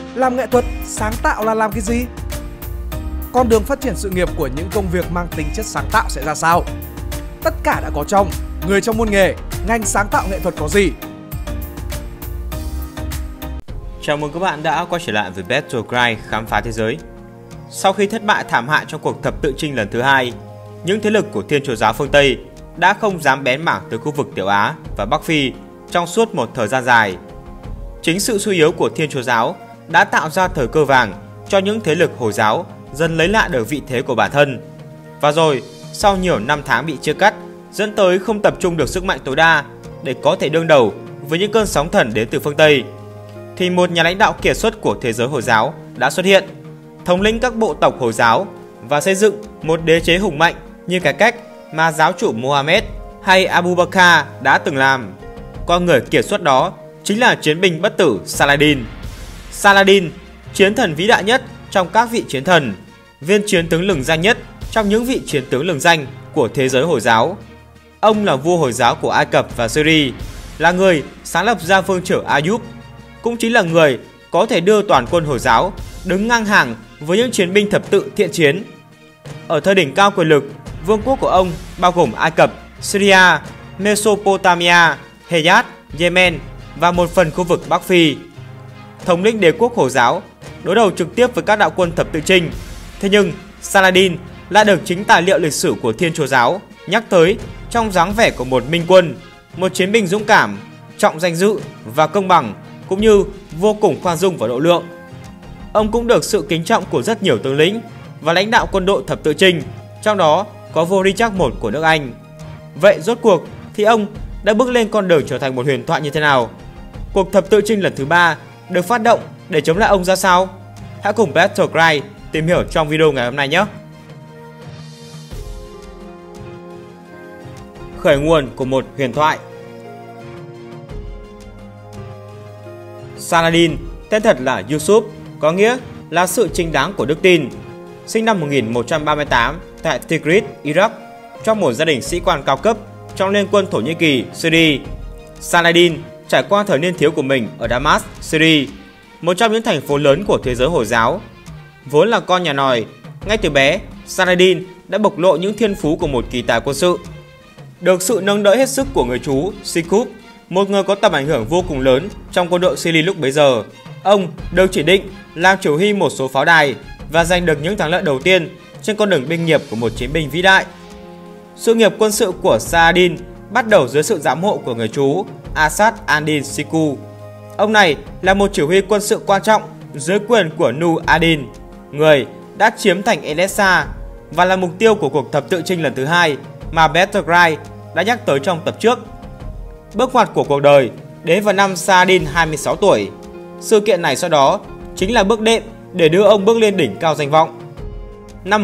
Làm nghệ thuật, sáng tạo là làm cái gì? Con đường phát triển sự nghiệp của những công việc mang tính chất sáng tạo sẽ ra sao? Tất cả đã có trong Người trong môn nghề, ngành sáng tạo nghệ thuật có gì? Chào mừng các bạn đã quay trở lại với Battleground khám phá thế giới. Sau khi thất bại thảm hại trong cuộc thập tự chinh lần thứ hai, những thế lực của Thiên Chúa giáo phương Tây đã không dám bén mảng tới khu vực Tiểu Á và Bắc Phi trong suốt một thời gian dài. Chính sự suy yếu của Thiên Chúa giáo đã tạo ra thời cơ vàng cho những thế lực Hồi giáo dần lấy lại được vị thế của bản thân. Và rồi, sau nhiều năm tháng bị chia cắt, dẫn tới không tập trung được sức mạnh tối đa để có thể đương đầu với những cơn sóng thần đến từ phương Tây, thì một nhà lãnh đạo kiệt xuất của thế giới Hồi giáo đã xuất hiện, thống lĩnh các bộ tộc Hồi giáo và xây dựng một đế chế hùng mạnh như cái cách mà giáo chủ Mohammed hay Abu Bakr đã từng làm. Con người kiệt xuất đó chính là chiến binh bất tử Saladin. Saladin, chiến thần vĩ đại nhất trong các vị chiến thần, viên chiến tướng lừng danh nhất trong những vị chiến tướng lừng danh của thế giới Hồi giáo. Ông là vua Hồi giáo của Ai Cập và Syria, là người sáng lập ra vương triều Ayub, cũng chính là người có thể đưa toàn quân Hồi giáo đứng ngang hàng với những chiến binh thập tự thiện chiến. Ở thời đỉnh cao quyền lực, vương quốc của ông bao gồm Ai Cập, Syria, Mesopotamia, Hejaz, Yemen và một phần khu vực Bắc Phi. Thống lĩnh đế quốc Hồi giáo đối đầu trực tiếp với các đạo quân thập tự chinh. Thế nhưng Saladin lại được chính tài liệu lịch sử của Thiên Chúa giáo nhắc tới trong dáng vẻ của một minh quân, một chiến binh dũng cảm, trọng danh dự và công bằng, cũng như vô cùng khoan dung và độ lượng. Ông cũng được sự kính trọng của rất nhiều tướng lĩnh và lãnh đạo quân đội thập tự chinh, trong đó có vua Richard I của nước Anh. Vậy rốt cuộc thì ông đã bước lên con đường trở thành một huyền thoại như thế nào? Cuộc thập tự chinh lần thứ 3 được phát động để chống lại ông ra sao? Hãy cùng Battleground tìm hiểu trong video ngày hôm nay nhé! Khởi nguồn của một huyền thoại. Saladin, tên thật là Yusuf, có nghĩa là sự chính đáng của đức tin. Sinh năm 1138 tại Tigris, Iraq, trong một gia đình sĩ quan cao cấp trong liên quân Thổ Nhĩ Kỳ, Syria. Saladin trải qua thời niên thiếu của mình ở Damas, Syria, một trong những thành phố lớn của thế giới Hồi giáo. Vốn là con nhà nòi, ngay từ bé, Saladin đã bộc lộ những thiên phú của một kỳ tài quân sự. Được sự nâng đỡ hết sức của người chú Sikub, một người có tầm ảnh hưởng vô cùng lớn trong quân đội Syria lúc bấy giờ, ông được chỉ định làm chỉ huy một số pháo đài và giành được những thắng lợi đầu tiên trên con đường binh nghiệp của một chiến binh vĩ đại. Sự nghiệp quân sự của Saladin bắt đầu dưới sự giám hộ của người chú Asad ad-Din Siku. Ông này là một chỉ huy quân sự quan trọng dưới quyền của Nur ad-Din, người đã chiếm thành Edessa và là mục tiêu của cuộc thập tự chinh lần thứ hai mà Battleground đã nhắc tới trong tập trước. Bước ngoặt của cuộc đời đến vào năm Saladin 26 tuổi. Sự kiện này sau đó chính là bước đệm để đưa ông bước lên đỉnh cao danh vọng. Năm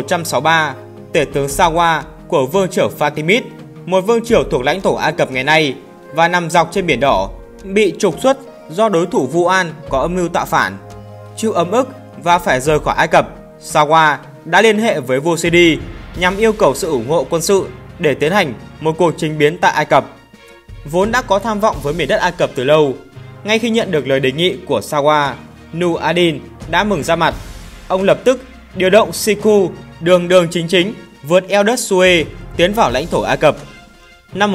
1163, tể tướng Sawa của vương triều Fatimid, một vương triều thuộc lãnh thổ Ai Cập ngày nay và nằm dọc trên Biển Đỏ, bị trục xuất do đối thủ Vu An có âm mưu tạo phản. Chịu ấm ức và phải rời khỏi Ai Cập, Sawa đã liên hệ với vua Sidi nhằm yêu cầu sự ủng hộ quân sự để tiến hành một cuộc chinh biến tại Ai Cập. Vốn đã có tham vọng với miền đất Ai Cập từ lâu, ngay khi nhận được lời đề nghị của Sawa, Nur ad-Din đã mừng ra mặt. Ông lập tức điều động Siku đường chính vượt eo đất Suez tiến vào lãnh thổ Ai Cập. Năm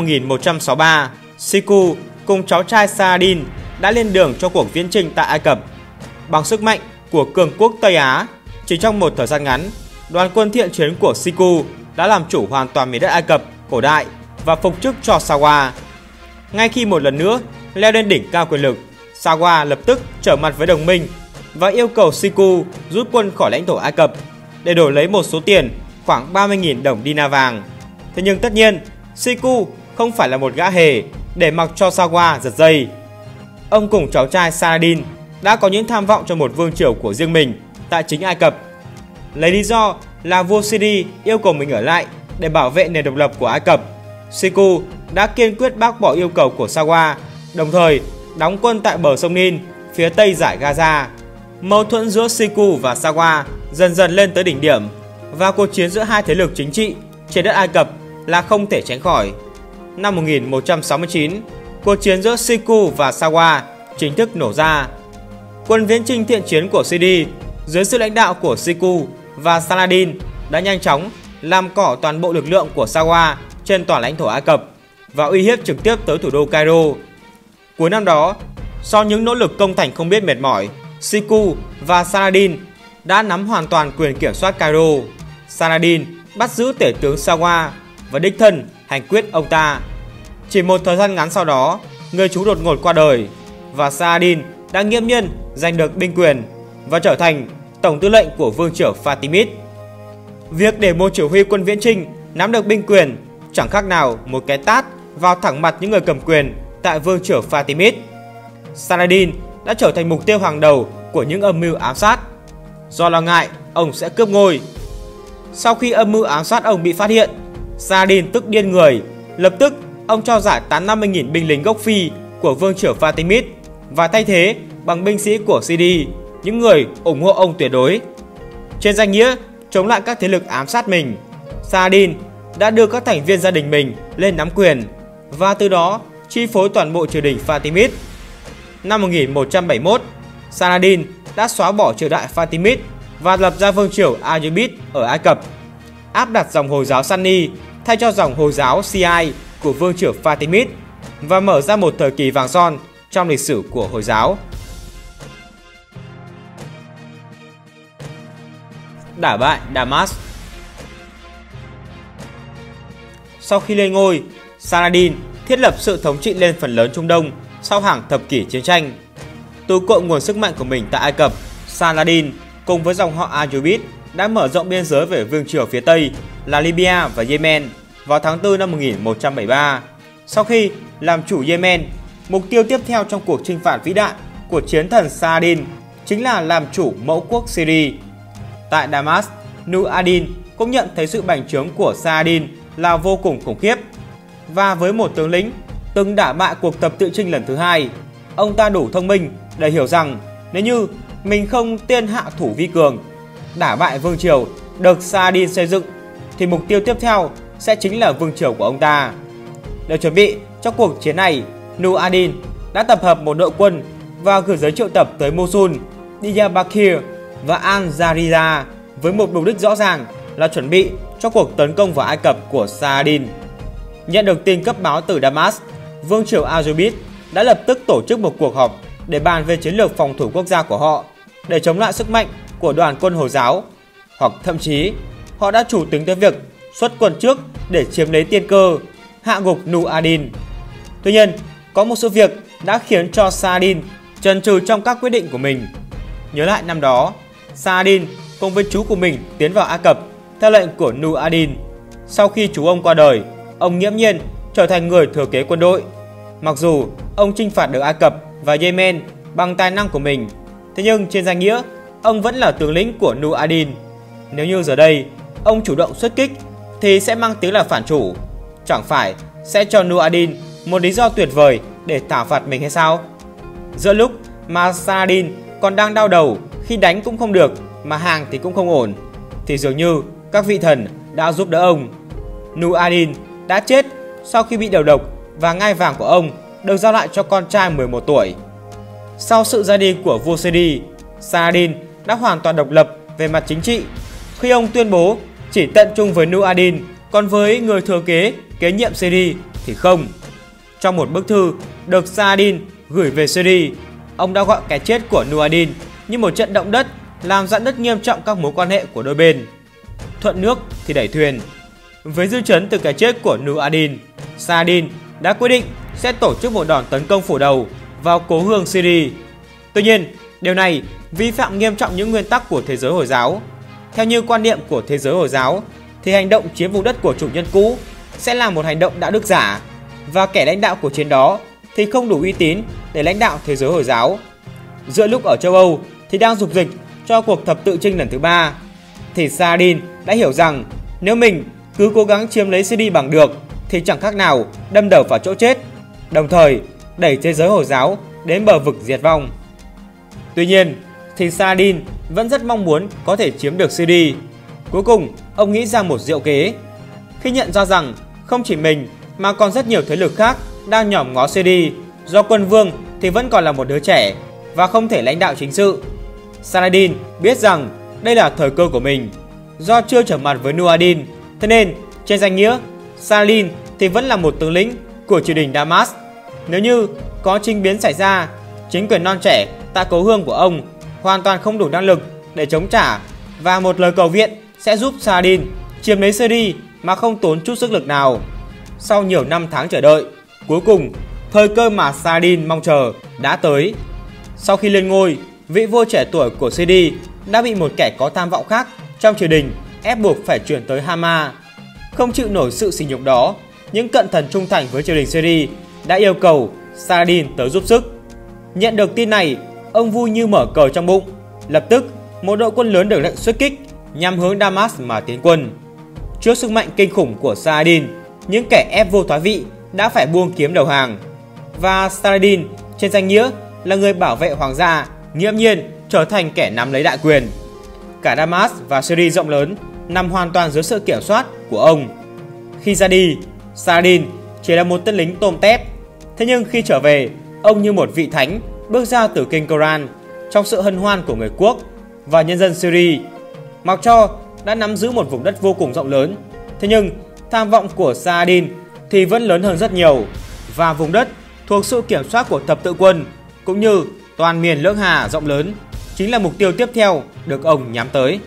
1163, Siku cùng cháu trai Saladin đã lên đường cho cuộc viễn chinh tại Ai Cập. Bằng sức mạnh của cường quốc Tây Á, chỉ trong một thời gian ngắn, đoàn quân thiện chiến của Siku đã làm chủ hoàn toàn miền đất Ai Cập cổ đại và phục chức cho Sawa. Ngay khi một lần nữa leo lên đỉnh cao quyền lực, Sawa lập tức trở mặt với đồng minh và yêu cầu Siku rút quân khỏi lãnh thổ Ai Cập để đổi lấy một số tiền khoảng 30.000 đồng dinar vàng. Thế nhưng tất nhiên, Siku không phải là một gã hề để mặc cho Sawa giật dây. Ông cùng cháu trai Saladin đã có những tham vọng cho một vương triều của riêng mình tại chính Ai Cập. Lấy lý do là vua Sidi yêu cầu mình ở lại để bảo vệ nền độc lập của Ai Cập, Siku đã kiên quyết bác bỏ yêu cầu của Sawa, đồng thời đóng quân tại bờ sông Nin, phía tây dải Gaza. Mâu thuẫn giữa Siku và Sawa dần dần lên tới đỉnh điểm và cuộc chiến giữa hai thế lực chính trị trên đất Ai Cập là không thể tránh khỏi. Năm 1169, cuộc chiến giữa Siku và Sawa chính thức nổ ra. quân viễn chinh thiện chiến của Sidi dưới sự lãnh đạo của Siku và Saladin đã nhanh chóng làm cỏ toàn bộ lực lượng của Sawa trên toàn lãnh thổ Ai Cập và uy hiếp trực tiếp tới thủ đô Cairo. Cuối năm đó, sau những nỗ lực công thành không biết mệt mỏi, Siku và Saladin đã nắm hoàn toàn quyền kiểm soát Cairo. Saladin bắt giữ tể tướng Sawa và đích thân hành quyết ông ta. Chỉ một thời gian ngắn sau đó, người chú đột ngột qua đời và Saladin đã nghiễm nhiên giành được binh quyền và trở thành tổng tư lệnh của vương triều Fatimid. Việc để một chỉ huy quân viễn chinh nắm được binh quyền chẳng khác nào một cái tát vào thẳng mặt những người cầm quyền tại vương triều Fatimid. Saladin đã trở thành mục tiêu hàng đầu của những âm mưu ám sát, do lo ngại ông sẽ cướp ngôi. Sau khi âm mưu ám sát ông bị phát hiện, Saladin tức điên người. Lập tức ông cho giải tán 50.000 binh lính gốc Phi của vương triều Fatimid và thay thế bằng binh sĩ của Sidi, những người ủng hộ ông tuyệt đối. Trên danh nghĩa chống lại các thế lực ám sát mình, Saladin đã đưa các thành viên gia đình mình lên nắm quyền và từ đó chi phối toàn bộ triều đình Fatimid. Năm 1171, Saladin đã xóa bỏ triều đại Fatimid và lập ra vương triều Ayyubid ở Ai Cập, áp đặt dòng Hồi giáo Sunni thay cho dòng Hồi giáo Shia của vương triều Fatimid và mở ra một thời kỳ vàng son trong lịch sử của Hồi giáo. Đả bại Damas. Sau khi lên ngôi, Saladin thiết lập sự thống trị lên phần lớn Trung Đông sau hàng thập kỷ chiến tranh. Từ cội nguồn sức mạnh của mình tại Ai Cập, Saladin cùng với dòng họ Ayyubid đã mở rộng biên giới về vương triều phía Tây là Libya và Yemen vào tháng 4 năm 1173. Sau khi làm chủ Yemen, mục tiêu tiếp theo trong cuộc chinh phạt vĩ đại của chiến thần Saladin chính là làm chủ mẫu quốc Syria. Tại Damas, Nur ad-Din cũng nhận thấy sự bành trướng của Saladin là vô cùng khủng khiếp. Và với một tướng lĩnh từng đả bại cuộc tập tự chinh lần thứ hai, ông ta đủ thông minh để hiểu rằng nếu như mình không tiên hạ thủ vi cường, đả bại vương triều được Saladin xây dựng, thì mục tiêu tiếp theo sẽ chính là vương triều của ông ta. Để chuẩn bị cho cuộc chiến này, Nur ad-Din đã tập hợp một đội quân và gửi giấy triệu tập tới Mosul, Diyarbakir và Al-Jariza với một mục đích rõ ràng là chuẩn bị cho cuộc tấn công vào Ai Cập của Saladin. Nhận được tin cấp báo từ Damas, vương triều Ayyubid đã lập tức tổ chức một cuộc họp để bàn về chiến lược phòng thủ quốc gia của họ để chống lại sức mạnh của đoàn quân Hồi giáo, hoặc thậm chí họ đã chủ tính tới việc xuất quân trước để chiếm lấy tiên cơ, hạ gục Nur ad-Din. Tuy nhiên, có một sự việc đã khiến cho Saladin chần chừ trong các quyết định của mình. Nhớ lại năm đó, Saladin cùng với chú của mình tiến vào Ai Cập theo lệnh của Nur ad-Din. Sau khi chú ông qua đời, ông nghiễm nhiên trở thành người thừa kế quân đội. Mặc dù ông chinh phạt được Ai Cập và Yemen bằng tài năng của mình, thế nhưng trên danh nghĩa, ông vẫn là tướng lĩnh của Nur ad-Din. Nếu như giờ đây, ông chủ động xuất kích thì sẽ mang tiếng là phản chủ. Chẳng phải sẽ cho Nur ad-Din một lý do tuyệt vời để thảo phạt mình hay sao? Giữa lúc mà Saladin còn đang đau đầu khi đánh cũng không được mà hàng thì cũng không ổn, thì dường như các vị thần đã giúp đỡ ông. Nur ad-Din đã chết sau khi bị đầu độc và ngai vàng của ông được giao lại cho con trai 11 tuổi. Sau sự ra đi của vua Sidi, Saladin đã hoàn toàn độc lập về mặt chính trị khi ông tuyên bố chỉ tận trung với Nur ad-Din, còn với người thừa kế nhiệm Sidi thì không. Trong một bức thư được Saladin gửi về Sidi, ông đã gọi cái chết của Nur ad-Din như một trận động đất làm rạn nứt nghiêm trọng các mối quan hệ của đôi bên. Thuận nước thì đẩy thuyền. Với dư chấn từ cái chết của Nur ad-Din, Saladin đã quyết định sẽ tổ chức một đòn tấn công phủ đầu vào cố hương Syria. Tuy nhiên, điều này vi phạm nghiêm trọng những nguyên tắc của thế giới Hồi giáo. Theo như quan niệm của thế giới Hồi giáo, thì hành động chiếm vùng đất của chủ nhân cũ sẽ là một hành động đạo đức giả, và kẻ lãnh đạo của chiến đó thì không đủ uy tín để lãnh đạo thế giới Hồi giáo. Giữa lúc ở châu Âu thì đang dục dịch cho cuộc thập tự chinh lần thứ 3, thì Saladin đã hiểu rằng nếu mình cứ cố gắng chiếm lấy Syria bằng được thì chẳng khác nào đâm đầu vào chỗ chết, đồng thời đẩy thế giới Hồi giáo đến bờ vực diệt vong. Tuy nhiên thì Saladin vẫn rất mong muốn có thể chiếm được Syria. Cuối cùng ông nghĩ ra một diệu kế. Khi nhận ra rằng không chỉ mình mà còn rất nhiều thế lực khác đang nhòm ngó Syria, do quân vương thì vẫn còn là một đứa trẻ và không thể lãnh đạo chính sự. Saladin biết rằng đây là thời cơ của mình. Do chưa trở mặt với Nur ad-Din, thế nên trên danh nghĩa, Saladin thì vẫn là một tướng lĩnh của triều đình Damas. Nếu như có chính biến xảy ra, chính quyền non trẻ tại cố hương của ông hoàn toàn không đủ năng lực để chống trả, và một lời cầu viện sẽ giúp Saladin chiếm lấy Syria mà không tốn chút sức lực nào. Sau nhiều năm tháng chờ đợi, cuối cùng thời cơ mà Saladin mong chờ đã tới. Sau khi lên ngôi, vị vua trẻ tuổi của Syria đã bị một kẻ có tham vọng khác trong triều đình ép buộc phải chuyển tới Hama. Không chịu nổi sự sỉ nhục đó, những cận thần trung thành với triều đình Syria đã yêu cầu Saladin tới giúp sức. Nhận được tin này, ông vui như mở cờ trong bụng. Lập tức, một đội quân lớn được lệnh xuất kích nhằm hướng Damas mà tiến quân. Trước sức mạnh kinh khủng của Saladin, những kẻ ép vua thoái vị đã phải buông kiếm đầu hàng. Và Saladin trên danh nghĩa là người bảo vệ hoàng gia, nghiễm nhiên trở thành kẻ nắm lấy đại quyền. Cả Damas và Syria rộng lớn nằm hoàn toàn dưới sự kiểm soát của ông. Khi ra đi, Saladin chỉ là một tên lính tôm tép. Thế nhưng khi trở về, ông như một vị thánh bước ra từ kinh Koran trong sự hân hoan của người quốc và nhân dân Syria. Mặc cho đã nắm giữ một vùng đất vô cùng rộng lớn, thế nhưng tham vọng của Saladin thì vẫn lớn hơn rất nhiều, và vùng đất thuộc sự kiểm soát của thập tự quân cũng như toàn miền Lưỡng Hà rộng lớn chính là mục tiêu tiếp theo được ông nhắm tới.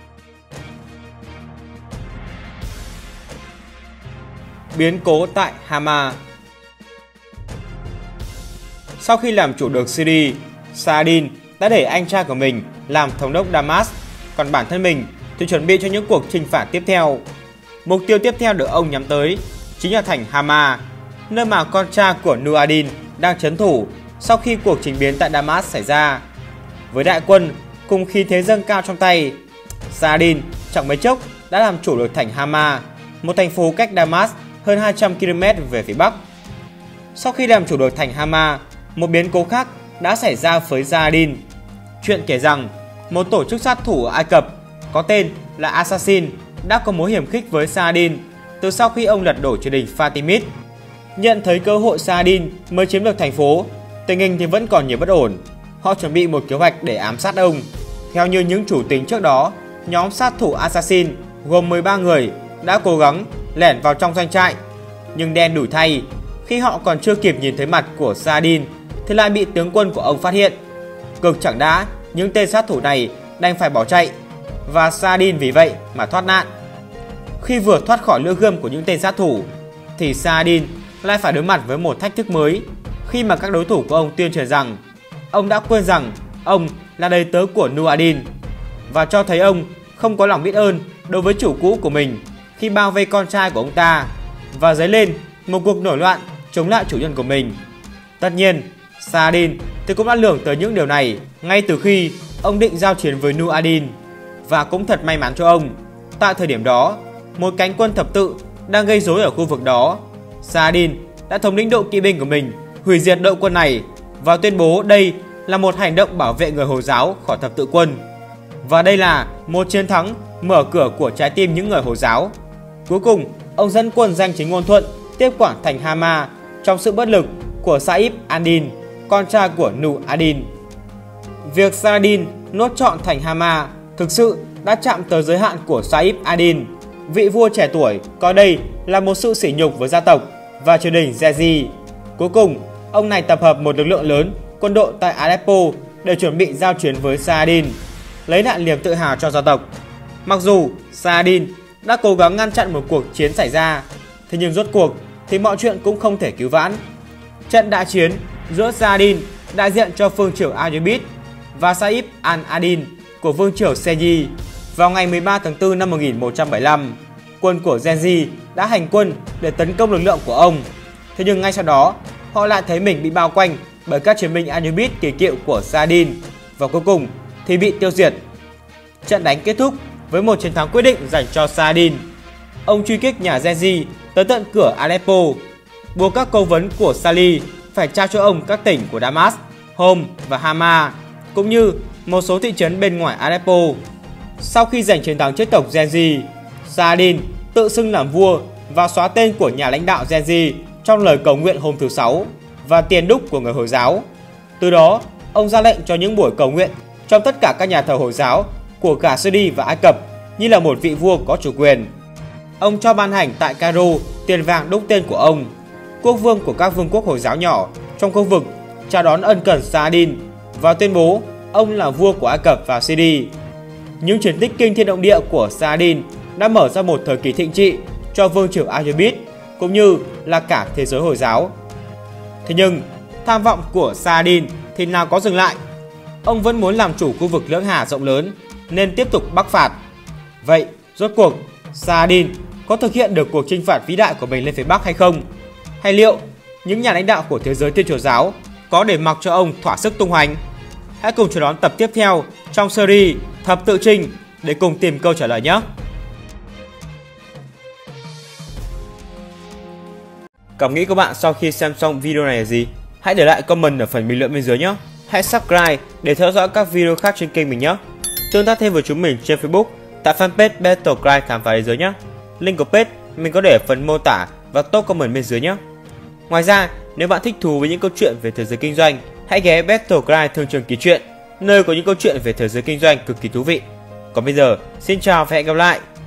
Biến cố tại Hama. Sau khi làm chủ được Syria, Saladin đã để anh trai của mình làm thống đốc Damas, còn bản thân mình thì chuẩn bị cho những cuộc chinh phạt tiếp theo. Mục tiêu tiếp theo được ông nhắm tới chính là thành Hama, nơi mà con trai của Nur ad-Din đang trấn thủ sau khi cuộc chinh biến tại Damas xảy ra. Với đại quân cùng khí thế dâng cao trong tay, Saladin chẳng mấy chốc đã làm chủ được thành Hama, một thành phố cách Damas hơn 200 km về phía bắc. Sau khi làm chủ được thành Hama, một biến cố khác đã xảy ra với Saladin. Chuyện kể rằng một tổ chức sát thủ ở Ai Cập có tên là Assassin đã có mối hiểm khích với Saladin từ sau khi ông lật đổ triều đình Fatimid. Nhận thấy cơ hội Saladin mới chiếm được thành phố, tình hình thì vẫn còn nhiều bất ổn. Họ chuẩn bị một kế hoạch để ám sát ông. Theo như những chủ tính trước đó, nhóm sát thủ Assassin gồm 13 người đã cố gắng lẻn vào trong doanh trại. Nhưng đen đủi thay, khi họ còn chưa kịp nhìn thấy mặt của Saladin thì lại bị tướng quân của ông phát hiện. Cực chẳng đã, những tên sát thủ này đành phải bỏ chạy, và Saladin vì vậy mà thoát nạn. Khi vừa thoát khỏi lưỡi gươm của những tên sát thủ thì Saladin lại phải đối mặt với một thách thức mới, khi mà các đối thủ của ông tuyên truyền rằng ông đã quên rằng ông là đầy tớ của Nur ad-Din, và cho thấy ông không có lòng biết ơn đối với chủ cũ của mình khi bao vây con trai của ông ta và dấy lên một cuộc nổi loạn chống lại chủ nhân của mình. Tất nhiên, Saladin thì cũng đã lường tới những điều này ngay từ khi ông định giao chiến với Nur ad-Din. Và cũng thật may mắn cho ông, tại thời điểm đó, một cánh quân thập tự đang gây rối ở khu vực đó. Saladin đã thống lĩnh đội kỵ binh của mình hủy diệt đội quân này và tuyên bố đây là một hành động bảo vệ người Hồi giáo khỏi thập tự quân. Và đây là một chiến thắng mở cửa của trái tim những người Hồi giáo. Cuối cùng, ông dẫn quân danh chính ngôn thuận tiếp quản thành Hama trong sự bất lực của Saif ad-Din, con trai của Nur ad-Din. Việc Saladin nuốt trọn thành Hama thực sự đã chạm tới giới hạn của Saif ad-Din. Vị vua trẻ tuổi coi đây là một sự sỉ nhục với gia tộc và triều đình Yazid. Cuối cùng, ông này tập hợp một lực lượng lớn quân đội tại Aleppo để chuẩn bị giao chiến với Saladin, lấy lại niềm tự hào cho gia tộc. Mặc dù Saladin đã cố gắng ngăn chặn một cuộc chiến xảy ra, thế nhưng rốt cuộc thì mọi chuyện cũng không thể cứu vãn. Trận đại chiến giữa Saladin đại diện cho vương triều Ayyubid và Saif ad-Din của vương triều Seji vào ngày 13 tháng 4 năm 1175, quân của Yazid đã hành quân để tấn công lực lượng của ông. Thế nhưng ngay sau đó, họ lại thấy mình bị bao quanh bởi các chiến binh Ayyubid kỳ cựu của Saladin và cuối cùng thì bị tiêu diệt. Trận đánh kết thúc với một chiến thắng quyết định dành cho Saladin. Ông truy kích nhà Yazid tới tận cửa Aleppo, buộc các cố vấn của Salih phải trao cho ông các tỉnh của Damas, Homs và Hama, cũng như một số thị trấn bên ngoài Aleppo. Sau khi giành chiến thắng trước tộc Yazid, Saladin tự xưng làm vua và xóa tên của nhà lãnh đạo Yazid trong lời cầu nguyện hôm thứ Sáu và tiền đúc của người Hồi giáo. Từ đó, ông ra lệnh cho những buổi cầu nguyện trong tất cả các nhà thờ Hồi giáo của cả Syria và Ai Cập như là một vị vua có chủ quyền. Ông cho ban hành tại Cairo tiền vàng đúc tên của ông, quốc vương của các vương quốc Hồi giáo nhỏ trong khu vực, chào đón ân cần Saladin và tuyên bố ông là vua của Ai Cập và Syria. Những chiến tích kinh thiên động địa của Saladin đã mở ra một thời kỳ thịnh trị cho vương triều Ayyubid cũng như là cả thế giới Hồi giáo. Thế nhưng, tham vọng của Saladin thì nào có dừng lại. Ông vẫn muốn làm chủ khu vực Lưỡng Hà rộng lớn nên tiếp tục bắc phạt. Vậy, rốt cuộc, Saladin có thực hiện được cuộc chinh phạt vĩ đại của mình lên phía Bắc hay không? Hay liệu những nhà lãnh đạo của thế giới Thiên Chúa giáo có để mặc cho ông thỏa sức tung hoành? Hãy cùng chờ đón tập tiếp theo trong series Thập Tự Chinh để cùng tìm câu trả lời nhé! Cảm nghĩ của bạn sau khi xem xong video này là gì? Hãy để lại comment ở phần bình luận bên dưới nhé! Hãy subscribe để theo dõi các video khác trên kênh mình nhé! Tương tác thêm với chúng mình trên Facebook tại fanpage Battlecry khám phá thế giới nhé! Link của page mình có để ở phần mô tả và top comment bên dưới nhé! Ngoài ra, nếu bạn thích thú với những câu chuyện về thế giới kinh doanh, hãy ghé Battlecry Thương trường ký chuyện, nơi có những câu chuyện về thế giới kinh doanh cực kỳ thú vị. Còn bây giờ, xin chào và hẹn gặp lại!